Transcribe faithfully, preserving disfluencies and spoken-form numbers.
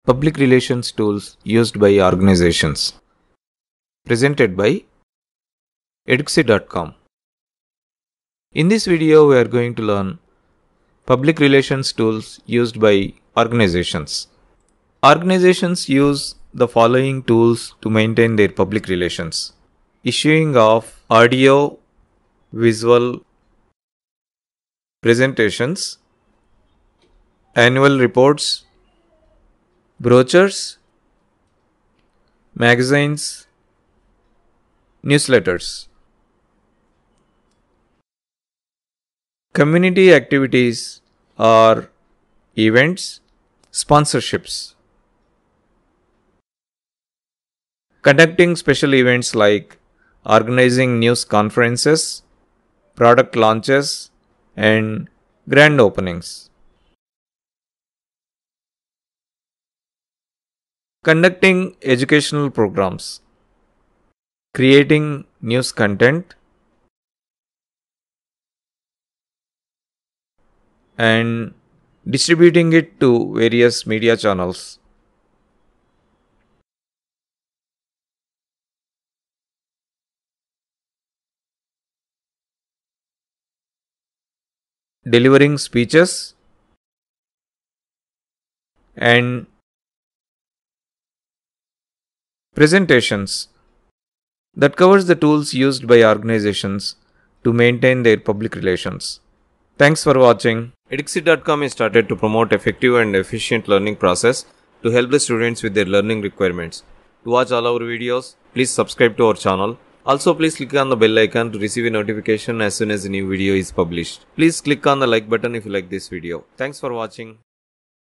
Public relations tools used by organizations. Presented by Eduxir dot com. In this video, we are going to learn public relations tools used by organizations. Organizations use the following tools to maintain their public relations: issuing of audio, visual presentations, annual reports, brochures, magazines, newsletters. Community activities are events, sponsorships. Conducting special events like organizing news conferences, product launches, and grand openings. Conducting educational programs. Creating news content and distributing it to various media channels. Delivering speeches and presentations. That covers the tools used by organizations to maintain their public relations. Thanks for watching. Eduxir dot com is started to promote effective and efficient learning process to help the students with their learning requirements. To watch all our videos, please subscribe to our channel. Also, please click on the bell icon to receive a notification as soon as a new video is published. Please click on the like button if you like this video. Thanks for watching.